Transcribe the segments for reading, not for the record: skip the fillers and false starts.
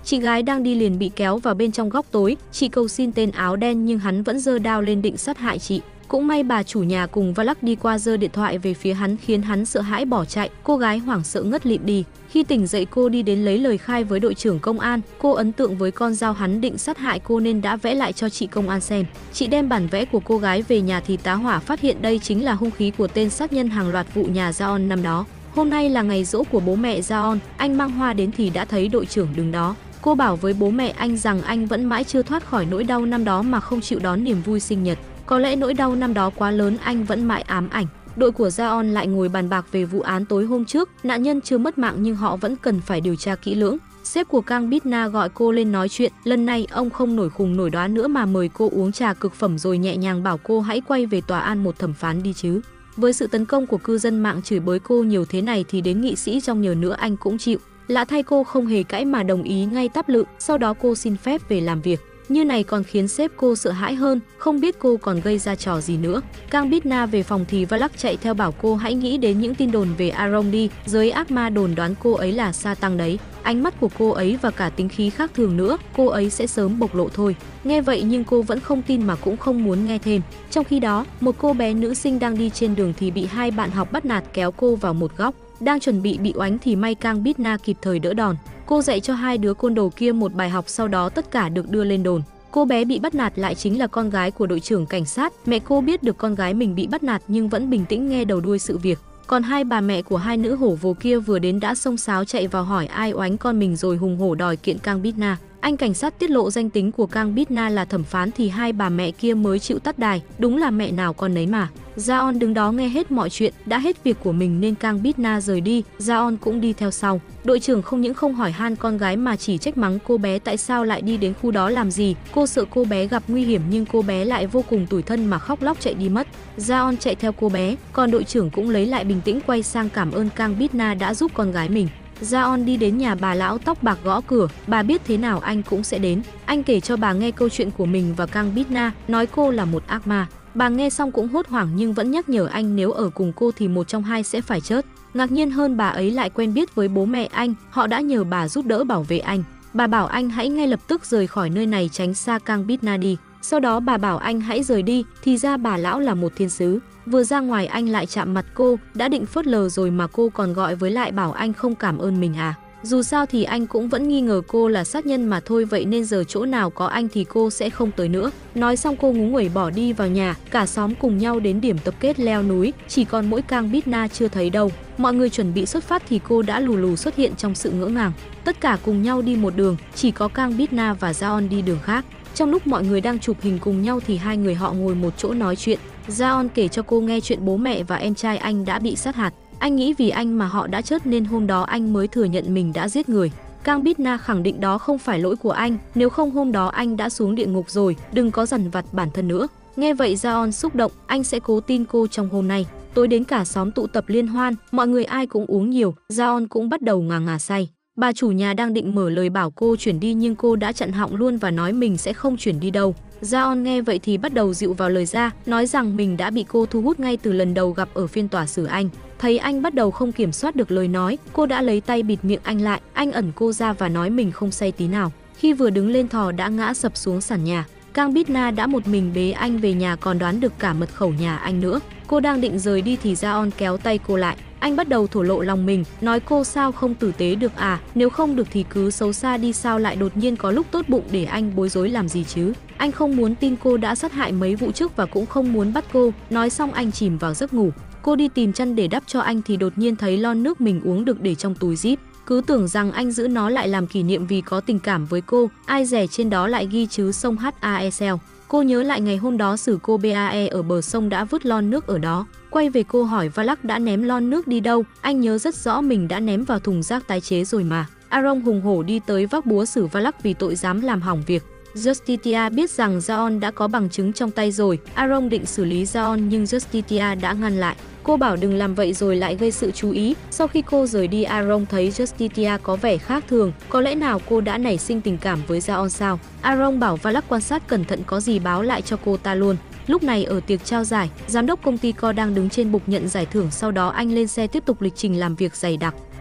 Chị gái đang đi liền bị kéo vào bên trong góc tối, chị cầu xin tên áo đen nhưng hắn vẫn giơ đao lên định sát hại chị. Cũng may bà chủ nhà cùng Valak đi qua giơ điện thoại về phía hắn khiến hắn sợ hãi bỏ chạy, cô gái hoảng sợ ngất lịm đi. Khi tỉnh dậy cô đi đến lấy lời khai với đội trưởng công an, cô ấn tượng với con dao hắn định sát hại cô nên đã vẽ lại cho chị công an xem. Chị đem bản vẽ của cô gái về nhà thì tá hỏa phát hiện đây chính là hung khí của tên sát nhân hàng loạt vụ nhà Jaon năm đó. Hôm nay là ngày giỗ của bố mẹ Jaon, anh mang hoa đến thì đã thấy đội trưởng đứng đó. Cô bảo với bố mẹ anh rằng anh vẫn mãi chưa thoát khỏi nỗi đau năm đó mà không chịu đón niềm vui sinh nhật. Có lẽ nỗi đau năm đó quá lớn anh vẫn mãi ám ảnh. Đội của Jaon lại ngồi bàn bạc về vụ án tối hôm trước, nạn nhân chưa mất mạng nhưng họ vẫn cần phải điều tra kỹ lưỡng. Sếp của Kang Bitna gọi cô lên nói chuyện, lần này ông không nổi khùng nổi đoá nữa mà mời cô uống trà cực phẩm rồi nhẹ nhàng bảo cô hãy quay về tòa án một thẩm phán đi chứ. Với sự tấn công của cư dân mạng chửi bới cô nhiều thế này thì đến nghị sĩ trong nhờ nữa anh cũng chịu. Lạ thay cô không hề cãi mà đồng ý ngay táp lự, sau đó cô xin phép về làm việc. Như này còn khiến sếp cô sợ hãi hơn, không biết cô còn gây ra trò gì nữa. Kang Bitna về phòng thì Valak chạy theo bảo cô hãy nghĩ đến những tin đồn về Arong đi, giới ác ma đồn đoán cô ấy là sa tăng đấy. Ánh mắt của cô ấy và cả tính khí khác thường nữa, cô ấy sẽ sớm bộc lộ thôi. Nghe vậy nhưng cô vẫn không tin mà cũng không muốn nghe thêm. Trong khi đó, một cô bé nữ sinh đang đi trên đường thì bị hai bạn học bắt nạt kéo cô vào một góc. Đang chuẩn bị oánh thì may Kang Bitna kịp thời đỡ đòn. Cô dạy cho hai đứa côn đồ kia một bài học, sau đó tất cả được đưa lên đồn. Cô bé bị bắt nạt lại chính là con gái của đội trưởng cảnh sát. Mẹ cô biết được con gái mình bị bắt nạt nhưng vẫn bình tĩnh nghe đầu đuôi sự việc. Còn hai bà mẹ của hai nữ hổ vồ kia vừa đến đã xông xáo chạy vào hỏi ai oánh con mình rồi hùng hổ đòi kiện Kang Bitna. Anh cảnh sát tiết lộ danh tính của Kang Bitna là thẩm phán thì hai bà mẹ kia mới chịu tắt đài, đúng là mẹ nào con nấy mà. Jaon đứng đó nghe hết mọi chuyện, đã hết việc của mình nên Kang Bitna rời đi, Jaon cũng đi theo sau. Đội trưởng không những không hỏi han con gái mà chỉ trách mắng cô bé tại sao lại đi đến khu đó làm gì. Cô sợ cô bé gặp nguy hiểm nhưng cô bé lại vô cùng tủi thân mà khóc lóc chạy đi mất. Jaon chạy theo cô bé, còn đội trưởng cũng lấy lại bình tĩnh quay sang cảm ơn Kang Bitna đã giúp con gái mình. Jaon đi đến nhà bà lão tóc bạc gõ cửa, bà biết thế nào anh cũng sẽ đến. Anh kể cho bà nghe câu chuyện của mình và Kang Bitna, nói cô là một ác ma. Bà nghe xong cũng hốt hoảng nhưng vẫn nhắc nhở anh nếu ở cùng cô thì một trong hai sẽ phải chết. Ngạc nhiên hơn bà ấy lại quen biết với bố mẹ anh, họ đã nhờ bà giúp đỡ bảo vệ anh. Bà bảo anh hãy ngay lập tức rời khỏi nơi này tránh xa Kang Bitna đi. Sau đó bà bảo anh hãy rời đi, thì ra bà lão là một thiên sứ. Vừa ra ngoài anh lại chạm mặt cô, đã định phớt lờ rồi mà cô còn gọi với lại bảo anh không cảm ơn mình à. Dù sao thì anh cũng vẫn nghi ngờ cô là sát nhân mà thôi, vậy nên giờ chỗ nào có anh thì cô sẽ không tới nữa. Nói xong cô ngúng nguẩy bỏ đi vào nhà, cả xóm cùng nhau đến điểm tập kết leo núi, chỉ còn mỗi Kang Bitna chưa thấy đâu. Mọi người chuẩn bị xuất phát thì cô đã lù lù xuất hiện trong sự ngỡ ngàng. Tất cả cùng nhau đi một đường, chỉ có Kang Bitna và Jaon đi đường khác. Trong lúc mọi người đang chụp hình cùng nhau thì hai người họ ngồi một chỗ nói chuyện. Jaon kể cho cô nghe chuyện bố mẹ và em trai anh đã bị sát hại. Anh nghĩ vì anh mà họ đã chết nên hôm đó anh mới thừa nhận mình đã giết người. Kang Bitna khẳng định đó không phải lỗi của anh, nếu không hôm đó anh đã xuống địa ngục rồi, đừng có dằn vặt bản thân nữa. Nghe vậy Jaon xúc động, anh sẽ cố tin cô trong hôm nay. Tối đến cả xóm tụ tập liên hoan, mọi người ai cũng uống nhiều, Jaon cũng bắt đầu ngà ngà say. Bà chủ nhà đang định mở lời bảo cô chuyển đi nhưng cô đã chặn họng luôn và nói mình sẽ không chuyển đi đâu. Jaon nghe vậy thì bắt đầu dịu vào lời ra, nói rằng mình đã bị cô thu hút ngay từ lần đầu gặp ở phiên tòa xử anh. Thấy anh bắt đầu không kiểm soát được lời nói, cô đã lấy tay bịt miệng anh lại, anh ẩn cô ra và nói mình không say tí nào. Khi vừa đứng lên thò đã ngã sập xuống sàn nhà. Kang Bitna đã một mình bế anh về nhà còn đoán được cả mật khẩu nhà anh nữa. Cô đang định rời đi thì Jaon kéo tay cô lại. Anh bắt đầu thổ lộ lòng mình, nói cô sao không tử tế được à, nếu không được thì cứ xấu xa đi, sao lại đột nhiên có lúc tốt bụng để anh bối rối làm gì chứ. Anh không muốn tin cô đã sát hại mấy vụ trước và cũng không muốn bắt cô. Nói xong anh chìm vào giấc ngủ. Cô đi tìm chăn để đắp cho anh thì đột nhiên thấy lon nước mình uống được để trong túi zip. Cứ tưởng rằng anh giữ nó lại làm kỷ niệm vì có tình cảm với cô, ai dè trên đó lại ghi chứ sông HAESL. Cô nhớ lại ngày hôm đó xử cô BAE ở bờ sông đã vứt lon nước ở đó. Quay về cô hỏi Valak đã ném lon nước đi đâu, anh nhớ rất rõ mình đã ném vào thùng rác tái chế rồi mà. Arong hùng hổ đi tới vác búa xử Valak vì tội dám làm hỏng việc. Justitia biết rằng Jaon đã có bằng chứng trong tay rồi, Arong định xử lý Jaon nhưng Justitia đã ngăn lại. Cô bảo đừng làm vậy rồi lại gây sự chú ý. Sau khi cô rời đi, Arong thấy Justitia có vẻ khác thường, có lẽ nào cô đã nảy sinh tình cảm với Jaon sao? Arong bảo Valak quan sát cẩn thận, có gì báo lại cho cô ta luôn. Lúc này ở tiệc trao giải, giám đốc công ty Co đang đứng trên bục nhận giải thưởng, sau đó anh lên xe tiếp tục lịch trình làm việc dày đặc.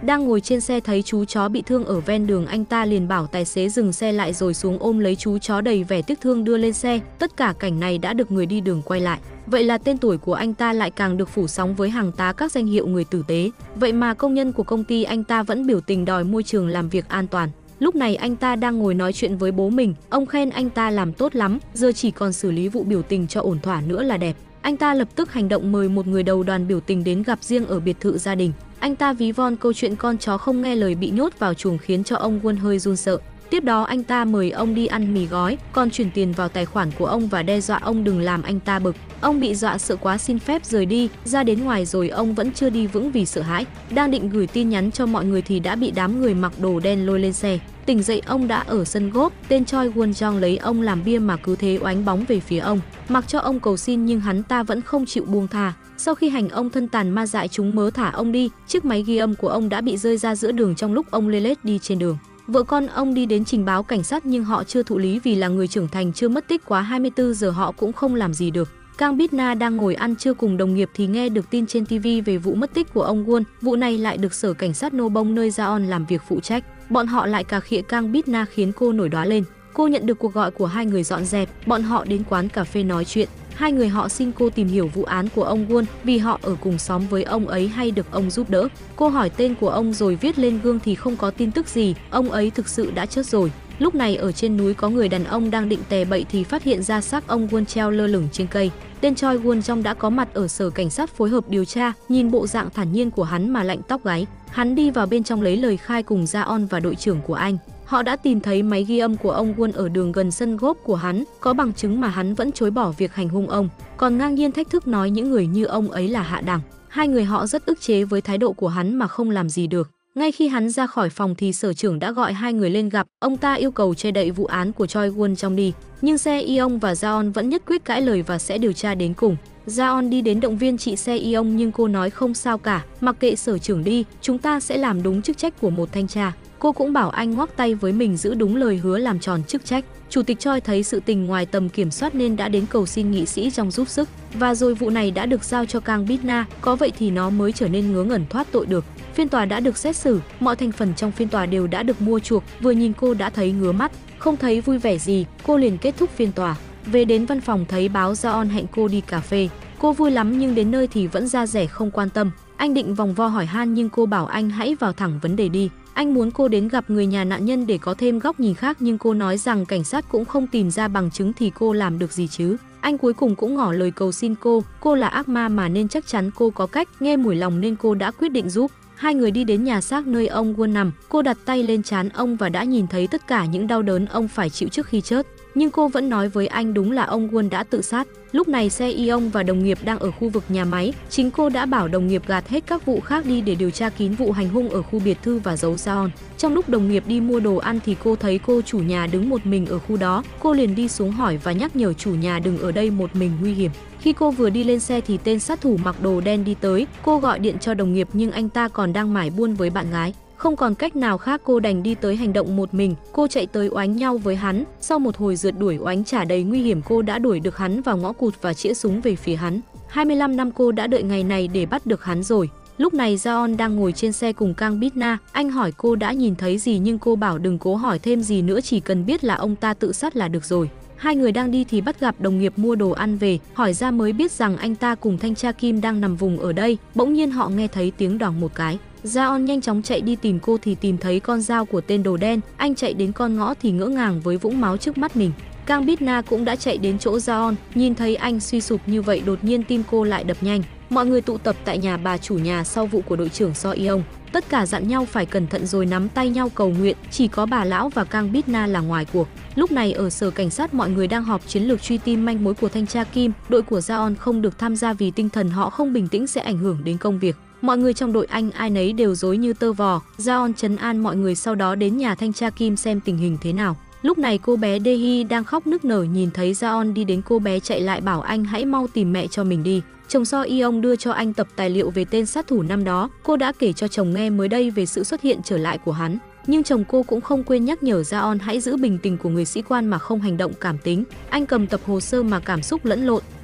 Đang ngồi trên xe thấy chú chó bị thương ở ven đường, anh ta liền bảo tài xế dừng xe lại rồi xuống ôm lấy chú chó đầy vẻ tiếc thương đưa lên xe. Tất cả cảnh này đã được người đi đường quay lại. Vậy là tên tuổi của anh ta lại càng được phủ sóng với hàng tá các danh hiệu người tử tế. Vậy mà công nhân của công ty anh ta vẫn biểu tình đòi môi trường làm việc an toàn. Lúc này anh ta đang ngồi nói chuyện với bố mình, ông khen anh ta làm tốt lắm, giờ chỉ còn xử lý vụ biểu tình cho ổn thỏa nữa là đẹp. Anh ta lập tức hành động mời một người đầu đoàn biểu tình đến gặp riêng ở biệt thự gia đình. Anh ta ví von câu chuyện con chó không nghe lời bị nhốt vào chuồng khiến cho ông Won hơi run sợ. Tiếp đó anh ta mời ông đi ăn mì gói, còn chuyển tiền vào tài khoản của ông và đe dọa ông đừng làm anh ta bực. Ông bị dọa sợ quá xin phép rời đi, ra đến ngoài rồi ông vẫn chưa đi vững vì sợ hãi. Đang định gửi tin nhắn cho mọi người thì đã bị đám người mặc đồ đen lôi lên xe. Tỉnh dậy ông đã ở sân golf, tên Choi Won-jong lấy ông làm bia mà cứ thế oánh bóng về phía ông. Mặc cho ông cầu xin nhưng hắn ta vẫn không chịu buông tha. Sau khi hành ông thân tàn ma dại chúng mớ thả ông đi, chiếc máy ghi âm của ông đã bị rơi ra giữa đường trong lúc ông lê lết đi trên đường. Vợ con ông đi đến trình báo cảnh sát nhưng họ chưa thụ lý vì là người trưởng thành chưa mất tích quá 24 giờ họ cũng không làm gì được. Kang Bit-na đang ngồi ăn trưa cùng đồng nghiệp thì nghe được tin trên TV về vụ mất tích của ông Won. Vụ này lại được sở cảnh sát No Bong nơi Jaon làm việc phụ trách. Bọn họ lại cà khịa Kang Bit-na khiến cô nổi đoá lên. Cô nhận được cuộc gọi của hai người dọn dẹp, bọn họ đến quán cà phê nói chuyện. Hai người họ xin cô tìm hiểu vụ án của ông Won vì họ ở cùng xóm với ông ấy hay được ông giúp đỡ. Cô hỏi tên của ông rồi viết lên gương thì không có tin tức gì, ông ấy thực sự đã chết rồi. Lúc này ở trên núi có người đàn ông đang định tè bậy thì phát hiện ra xác ông Won treo lơ lửng trên cây. Tên Choi Won-jong đã có mặt ở sở cảnh sát phối hợp điều tra, nhìn bộ dạng thản nhiên của hắn mà lạnh tóc gáy. Hắn đi vào bên trong lấy lời khai cùng Jaon và đội trưởng của anh. Họ đã tìm thấy máy ghi âm của ông Won ở đường gần sân golf của hắn, có bằng chứng mà hắn vẫn chối bỏ việc hành hung ông, còn ngang nhiên thách thức nói những người như ông ấy là hạ đẳng. Hai người họ rất ức chế với thái độ của hắn mà không làm gì được. Ngay khi hắn ra khỏi phòng thì sở trưởng đã gọi hai người lên gặp, ông ta yêu cầu che đậy vụ án của Choi Won-jong đi, nhưng Se Yeong và Jaon vẫn nhất quyết cãi lời và sẽ điều tra đến cùng. Jaon đi đến động viên chị Se Yeong nhưng cô nói không sao cả, mặc kệ sở trưởng đi, chúng ta sẽ làm đúng chức trách của một thanh tra. Cô cũng bảo anh ngoắc tay với mình giữ đúng lời hứa làm tròn chức trách. Chủ tịch Choi thấy sự tình ngoài tầm kiểm soát nên đã đến cầu xin nghị sĩ trong giúp sức. Và rồi vụ này đã được giao cho Kang Bit-na, có vậy thì nó mới trở nên ngớ ngẩn thoát tội được. Phiên tòa đã được xét xử, mọi thành phần trong phiên tòa đều đã được mua chuộc, vừa nhìn cô đã thấy ngứa mắt, không thấy vui vẻ gì, cô liền kết thúc phiên tòa. Về đến văn phòng thấy báo Jaon hẹn cô đi cà phê. Cô vui lắm nhưng đến nơi thì vẫn ra rẻ không quan tâm. Anh định vòng vo hỏi han nhưng cô bảo anh hãy vào thẳng vấn đề đi. Anh muốn cô đến gặp người nhà nạn nhân để có thêm góc nhìn khác nhưng cô nói rằng cảnh sát cũng không tìm ra bằng chứng thì cô làm được gì chứ. Anh cuối cùng cũng ngỏ lời cầu xin cô là ác ma mà nên chắc chắn cô có cách, nghe mủi lòng nên cô đã quyết định giúp. Hai người đi đến nhà xác nơi ông Won nằm, cô đặt tay lên trán ông và đã nhìn thấy tất cả những đau đớn ông phải chịu trước khi chết. Nhưng cô vẫn nói với anh đúng là ông Won đã tự sát. Lúc này Se Yeong và đồng nghiệp đang ở khu vực nhà máy, chính cô đã bảo đồng nghiệp gạt hết các vụ khác đi để điều tra kín vụ hành hung ở khu biệt thự và giấu Jaon. Trong lúc đồng nghiệp đi mua đồ ăn thì cô thấy cô chủ nhà đứng một mình ở khu đó, cô liền đi xuống hỏi và nhắc nhở chủ nhà đừng ở đây một mình nguy hiểm. Khi cô vừa đi lên xe thì tên sát thủ mặc đồ đen đi tới, cô gọi điện cho đồng nghiệp nhưng anh ta còn đang mải buôn với bạn gái. Không còn cách nào khác cô đành đi tới hành động một mình, cô chạy tới oánh nhau với hắn, sau một hồi rượt đuổi oánh trả đầy nguy hiểm cô đã đuổi được hắn vào ngõ cụt và chĩa súng về phía hắn. 25 năm cô đã đợi ngày này để bắt được hắn rồi. Lúc này Jaon đang ngồi trên xe cùng Kang Bit-na, anh hỏi cô đã nhìn thấy gì nhưng cô bảo đừng cố hỏi thêm gì nữa, chỉ cần biết là ông ta tự sát là được rồi. Hai người đang đi thì bắt gặp đồng nghiệp mua đồ ăn về, hỏi ra mới biết rằng anh ta cùng thanh tra Kim đang nằm vùng ở đây, bỗng nhiên họ nghe thấy tiếng đoảng một cái. Jaon nhanh chóng chạy đi tìm cô thì tìm thấy con dao của tên đồ đen, anh chạy đến con ngõ thì ngỡ ngàng với vũng máu trước mắt mình. Kang Bit-na cũng đã chạy đến chỗ Jaon, nhìn thấy anh suy sụp như vậy đột nhiên tim cô lại đập nhanh. Mọi người tụ tập tại nhà bà chủ nhà sau vụ của đội trưởng So Yeong. Tất cả dặn nhau phải cẩn thận rồi nắm tay nhau cầu nguyện, chỉ có bà lão và Kang Bit-na là ngoài cuộc. Lúc này ở sở cảnh sát mọi người đang họp chiến lược truy tìm manh mối của thanh tra Kim, đội của Jaon không được tham gia vì tinh thần họ không bình tĩnh sẽ ảnh hưởng đến công việc. Mọi người trong đội anh ai nấy đều rối như tơ vò, Jaon trấn an mọi người sau đó đến nhà thanh tra Kim xem tình hình thế nào. Lúc này cô bé Dae đang khóc nức nở nhìn thấy Jaon đi đến cô bé chạy lại bảo anh hãy mau tìm mẹ cho mình đi. Chồng So Yeong đưa cho anh tập tài liệu về tên sát thủ năm đó, cô đã kể cho chồng nghe mới đây về sự xuất hiện trở lại của hắn. Nhưng chồng cô cũng không quên nhắc nhở Jaon hãy giữ bình tĩnh của người sĩ quan mà không hành động cảm tính. Anh cầm tập hồ sơ mà cảm xúc lẫn lộn.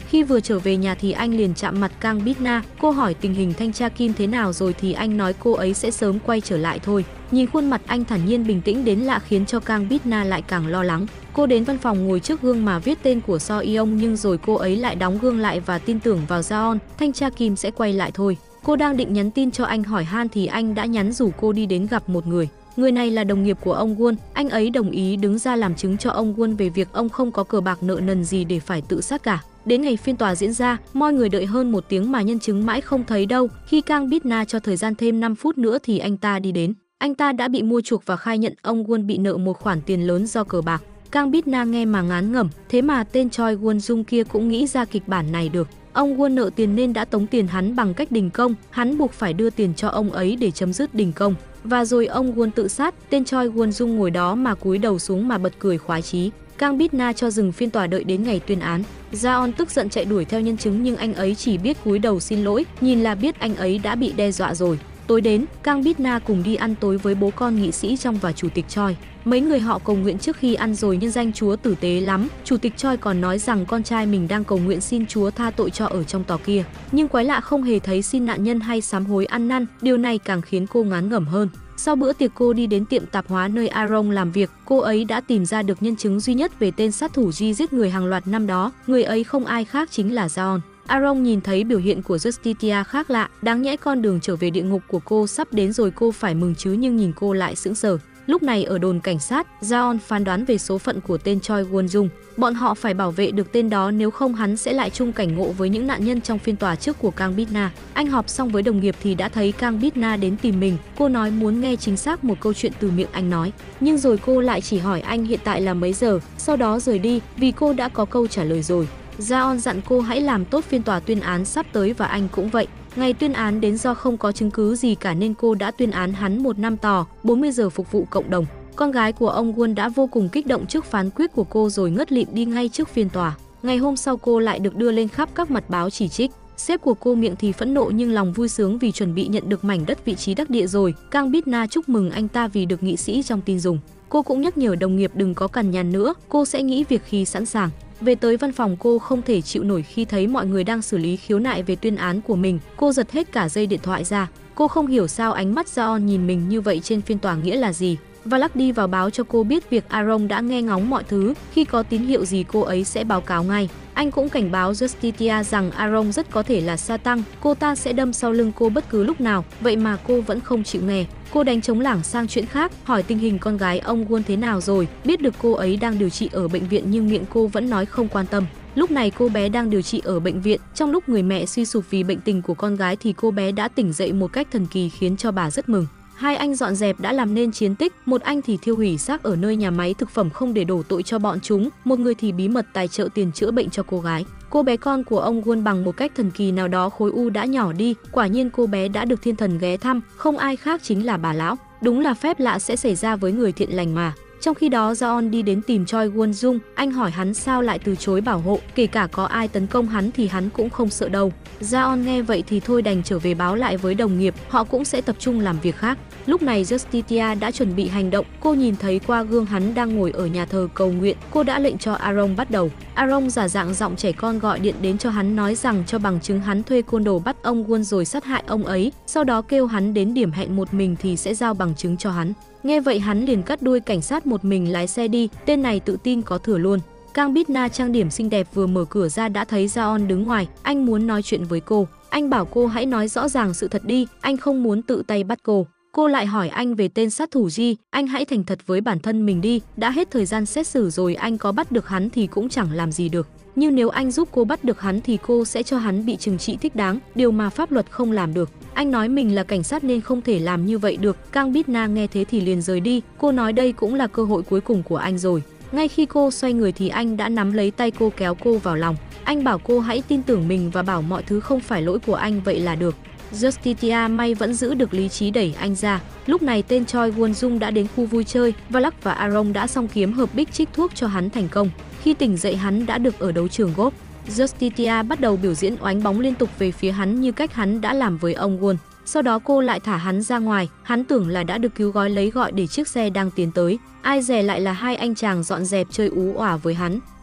Khi vừa trở về nhà thì anh liền chạm mặt Kang Bitna. Cô hỏi tình hình thanh tra Kim thế nào rồi thì anh nói cô ấy sẽ sớm quay trở lại thôi. Nhìn khuôn mặt anh thản nhiên bình tĩnh đến lạ khiến cho Kang Bitna lại càng lo lắng. Cô đến văn phòng ngồi trước gương mà viết tên của So Yeong nhưng rồi cô ấy lại đóng gương lại và tin tưởng vào Jaeon, thanh tra Kim sẽ quay lại thôi. Cô đang định nhắn tin cho anh hỏi han thì anh đã nhắn rủ cô đi đến gặp một người. Người này là đồng nghiệp của ông Won, anh ấy đồng ý đứng ra làm chứng cho ông Won về việc ông không có cờ bạc nợ nần gì để phải tự sát cả. Đến ngày phiên tòa diễn ra, mọi người đợi hơn 1 tiếng mà nhân chứng mãi không thấy đâu. Khi Kang Bitna cho thời gian thêm 5 phút nữa thì anh ta đi đến. Anh ta đã bị mua chuộc và khai nhận ông Won bị nợ một khoản tiền lớn do cờ bạc. Kang Bitna nghe mà ngán ngẩm, thế mà tên Choi Won Jung kia cũng nghĩ ra kịch bản này được. Ông Won nợ tiền nên đã tống tiền hắn bằng cách đình công, hắn buộc phải đưa tiền cho ông ấy để chấm dứt đình công. Và rồi ông Won tự sát, tên Choi Won Jung ngồi đó mà cúi đầu xuống mà bật cười khoái chí. Kang Bitna cho dừng phiên tòa đợi đến ngày tuyên án. Jaeon tức giận chạy đuổi theo nhân chứng nhưng anh ấy chỉ biết cúi đầu xin lỗi, nhìn là biết anh ấy đã bị đe dọa rồi. Tối đến, Kang Bitna cùng đi ăn tối với bố con nghị sĩ Trong và chủ tịch Choi. Mấy người họ cầu nguyện trước khi ăn rồi nhân danh Chúa tử tế lắm. Chủ tịch Choi còn nói rằng con trai mình đang cầu nguyện xin Chúa tha tội cho ở trong tòa kia. Nhưng quái lạ không hề thấy xin nạn nhân hay sám hối ăn năn, điều này càng khiến cô ngán ngẩm hơn. Sau bữa tiệc cô đi đến tiệm tạp hóa nơi Arong làm việc, cô ấy đã tìm ra được nhân chứng duy nhất về tên sát thủ Ji giết người hàng loạt năm đó, người ấy không ai khác chính là Jaeon. Arong nhìn thấy biểu hiện của Justitia khác lạ, đáng nhẽ con đường trở về địa ngục của cô sắp đến rồi cô phải mừng chứ nhưng nhìn cô lại sững sờ. Lúc này ở đồn cảnh sát, Jaeon phán đoán về số phận của tên Choi Won Jung. Bọn họ phải bảo vệ được tên đó nếu không hắn sẽ lại chung cảnh ngộ với những nạn nhân trong phiên tòa trước của Kang Bitna. Anh họp xong với đồng nghiệp thì đã thấy Kang Bitna đến tìm mình. Cô nói muốn nghe chính xác một câu chuyện từ miệng anh nói. Nhưng rồi cô lại chỉ hỏi anh hiện tại là mấy giờ, sau đó rời đi vì cô đã có câu trả lời rồi. Jaeon dặn cô hãy làm tốt phiên tòa tuyên án sắp tới và anh cũng vậy. Ngày tuyên án đến do không có chứng cứ gì cả nên cô đã tuyên án hắn 1 năm tù, 40 giờ phục vụ cộng đồng. Con gái của ông Won đã vô cùng kích động trước phán quyết của cô rồi ngất lịm đi ngay trước phiên tòa. Ngày hôm sau cô lại được đưa lên khắp các mặt báo chỉ trích. Sếp của cô miệng thì phẫn nộ nhưng lòng vui sướng vì chuẩn bị nhận được mảnh đất vị trí đắc địa rồi. Kang Bitna chúc mừng anh ta vì được nghị sĩ trong tin dùng. Cô cũng nhắc nhở đồng nghiệp đừng có cằn nhằn nữa, cô sẽ nghỉ việc khi sẵn sàng. Về tới văn phòng cô không thể chịu nổi khi thấy mọi người đang xử lý khiếu nại về tuyên án của mình. Cô giật hết cả dây điện thoại ra. Cô không hiểu sao ánh mắt Jaeon nhìn mình như vậy trên phiên tòa nghĩa là gì. Valak đi vào báo cho cô biết việc Arong đã nghe ngóng mọi thứ, khi có tín hiệu gì cô ấy sẽ báo cáo ngay. Anh cũng cảnh báo Justitia rằng Arong rất có thể là Satan, cô ta sẽ đâm sau lưng cô bất cứ lúc nào, vậy mà cô vẫn không chịu nghe. Cô đánh trống lảng sang chuyện khác, hỏi tình hình con gái ông Won thế nào rồi, biết được cô ấy đang điều trị ở bệnh viện nhưng miệng cô vẫn nói không quan tâm. Lúc này cô bé đang điều trị ở bệnh viện, trong lúc người mẹ suy sụp vì bệnh tình của con gái thì cô bé đã tỉnh dậy một cách thần kỳ khiến cho bà rất mừng. Hai anh dọn dẹp đã làm nên chiến tích, một anh thì thiêu hủy xác ở nơi nhà máy thực phẩm không để đổ tội cho bọn chúng, một người thì bí mật tài trợ tiền chữa bệnh cho cô gái. Cô bé con của ông Won bằng một cách thần kỳ nào đó khối u đã nhỏ đi, quả nhiên cô bé đã được thiên thần ghé thăm, không ai khác chính là bà lão. Đúng là phép lạ sẽ xảy ra với người thiện lành mà. Trong khi đó Jaeon đi đến tìm Choi Won Jung, anh hỏi hắn sao lại từ chối bảo hộ, kể cả có ai tấn công hắn thì hắn cũng không sợ đâu. Jaeon nghe vậy thì thôi đành trở về báo lại với đồng nghiệp, họ cũng sẽ tập trung làm việc khác. Lúc này Justitia đã chuẩn bị hành động, cô nhìn thấy qua gương hắn đang ngồi ở nhà thờ cầu nguyện, cô đã lệnh cho Arong bắt đầu. Arong giả dạng giọng trẻ con gọi điện đến cho hắn nói rằng cho bằng chứng hắn thuê côn đồ bắt ông Won rồi sát hại ông ấy, sau đó kêu hắn đến điểm hẹn một mình thì sẽ giao bằng chứng cho hắn. Nghe vậy hắn liền cắt đuôi cảnh sát một mình lái xe đi, tên này tự tin có thừa luôn. Kang Bitna trang điểm xinh đẹp vừa mở cửa ra đã thấy Jaeon đứng ngoài, anh muốn nói chuyện với cô. Anh bảo cô hãy nói rõ ràng sự thật đi, anh không muốn tự tay bắt cô. Cô lại hỏi anh về tên sát thủ Ji, anh hãy thành thật với bản thân mình đi, đã hết thời gian xét xử rồi, anh có bắt được hắn thì cũng chẳng làm gì được. Nhưng nếu anh giúp cô bắt được hắn thì cô sẽ cho hắn bị trừng trị thích đáng, điều mà pháp luật không làm được. Anh nói mình là cảnh sát nên không thể làm như vậy được. Kang Bitna nghe thế thì liền rời đi, cô nói đây cũng là cơ hội cuối cùng của anh rồi. Ngay khi cô xoay người thì anh đã nắm lấy tay cô kéo cô vào lòng. Anh bảo cô hãy tin tưởng mình và bảo mọi thứ không phải lỗi của anh vậy là được. Justitia may vẫn giữ được lý trí đẩy anh ra. Lúc này tên Choi Won Jung đã đến khu vui chơi, Valak và Arong đã song kiếm hợp bích trích thuốc cho hắn thành công. Khi tỉnh dậy hắn đã được ở đấu trường golf. Justitia bắt đầu biểu diễn oánh bóng liên tục về phía hắn như cách hắn đã làm với ông Won. Sau đó cô lại thả hắn ra ngoài, hắn tưởng là đã được cứu gói lấy gọi để chiếc xe đang tiến tới. Ai dè lại là hai anh chàng dọn dẹp chơi ú òa với hắn.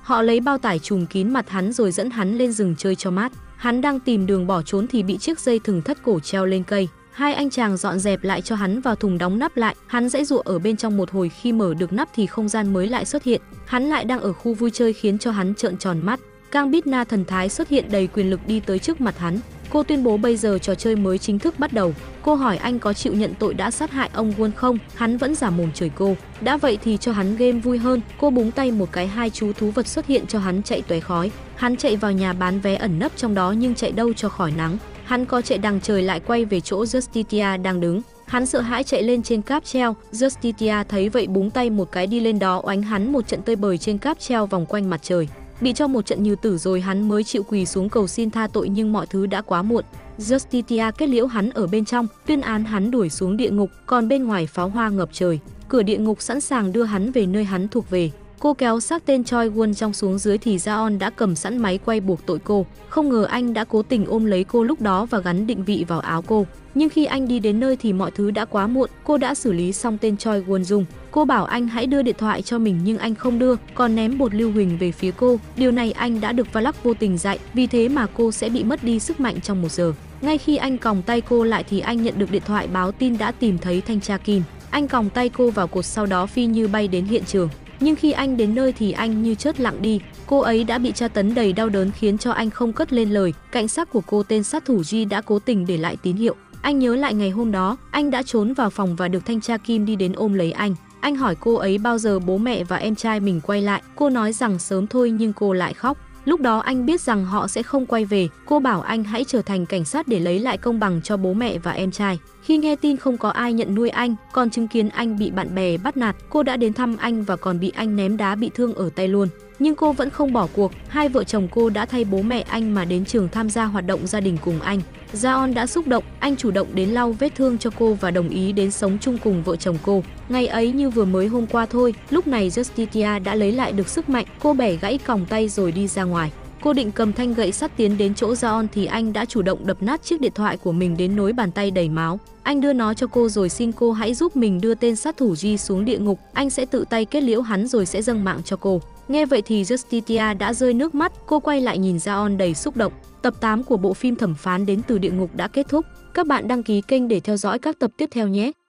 Họ lấy bao tải trùm kín mặt hắn rồi dẫn hắn lên rừng chơi cho mát. Hắn đang tìm đường bỏ trốn thì bị chiếc dây thừng thắt cổ treo lên cây. Hai anh chàng dọn dẹp lại cho hắn vào thùng đóng nắp lại. Hắn giãy giụa ở bên trong một hồi, khi mở được nắp thì không gian mới lại xuất hiện. Hắn lại đang ở khu vui chơi khiến cho hắn trợn tròn mắt. Kang Bít Na thần thái xuất hiện đầy quyền lực đi tới trước mặt hắn. Cô tuyên bố bây giờ trò chơi mới chính thức bắt đầu. Cô hỏi anh có chịu nhận tội đã sát hại ông Won không? Hắn vẫn giả mồm chửi cô. Đã vậy thì cho hắn game vui hơn. Cô búng tay một cái, hai chú thú vật xuất hiện cho hắn chạy tóe khói. Hắn chạy vào nhà bán vé ẩn nấp trong đó nhưng chạy đâu cho khỏi nắng. Hắn có chạy đằng trời lại quay về chỗ Justitia đang đứng. Hắn sợ hãi chạy lên trên cáp treo. Justitia thấy vậy búng tay một cái đi lên đó oánh hắn một trận tơi bời trên cáp treo vòng quanh mặt trời. Bị cho một trận như tử rồi hắn mới chịu quỳ xuống cầu xin tha tội, nhưng mọi thứ đã quá muộn. Justitia kết liễu hắn ở bên trong, tuyên án hắn đuổi xuống địa ngục, còn bên ngoài pháo hoa ngập trời. Cửa địa ngục sẵn sàng đưa hắn về nơi hắn thuộc về. Cô kéo xác tên Choi Won trong xuống dưới thì Jaon đã cầm sẵn máy quay buộc tội cô. Không ngờ anh đã cố tình ôm lấy cô lúc đó và gắn định vị vào áo cô. Nhưng khi anh đi đến nơi thì mọi thứ đã quá muộn. Cô đã xử lý xong tên Choi Won Dung. Cô bảo anh hãy đưa điện thoại cho mình nhưng anh không đưa, còn ném bột lưu huỳnh về phía cô. Điều này anh đã được Valak vô tình dạy, vì thế mà cô sẽ bị mất đi sức mạnh trong 1 giờ. Ngay khi anh còng tay cô lại thì anh nhận được điện thoại báo tin đã tìm thấy thanh tra Kim. Anh còng tay cô vào cột, sau đó phi như bay đến hiện trường. Nhưng khi anh đến nơi thì anh như chớp lặng đi. Cô ấy đã bị tra tấn đầy đau đớn khiến cho anh không cất lên lời. Cảnh sát của cô tên sát thủ G đã cố tình để lại tín hiệu. Anh nhớ lại ngày hôm đó, anh đã trốn vào phòng và được thanh tra Kim đi đến ôm lấy anh. Anh hỏi cô ấy bao giờ bố mẹ và em trai mình quay lại. Cô nói rằng sớm thôi nhưng cô lại khóc. Lúc đó anh biết rằng họ sẽ không quay về. Cô bảo anh hãy trở thành cảnh sát để lấy lại công bằng cho bố mẹ và em trai. Khi nghe tin không có ai nhận nuôi anh, còn chứng kiến anh bị bạn bè bắt nạt, cô đã đến thăm anh và còn bị anh ném đá bị thương ở tay luôn. Nhưng cô vẫn không bỏ cuộc. Hai vợ chồng cô đã thay bố mẹ anh mà đến trường tham gia hoạt động gia đình cùng anh. Jaon đã xúc động, anh chủ động đến lau vết thương cho cô và đồng ý đến sống chung cùng vợ chồng cô. Ngày ấy như vừa mới hôm qua thôi. Lúc này Justitia đã lấy lại được sức mạnh. Cô bẻ gãy còng tay rồi đi ra ngoài. Cô định cầm thanh gậy sắt tiến đến chỗ Jaon thì anh đã chủ động đập nát chiếc điện thoại của mình đến nỗi bàn tay đầy máu. Anh đưa nó cho cô rồi xin cô hãy giúp mình đưa tên sát thủ G xuống địa ngục. Anh sẽ tự tay kết liễu hắn rồi sẽ dâng mạng cho cô. Nghe vậy thì Justitia đã rơi nước mắt. Cô quay lại nhìn Jaon đầy xúc động. Tập 8 của bộ phim Thẩm phán đến từ địa ngục đã kết thúc. Các bạn đăng ký kênh để theo dõi các tập tiếp theo nhé.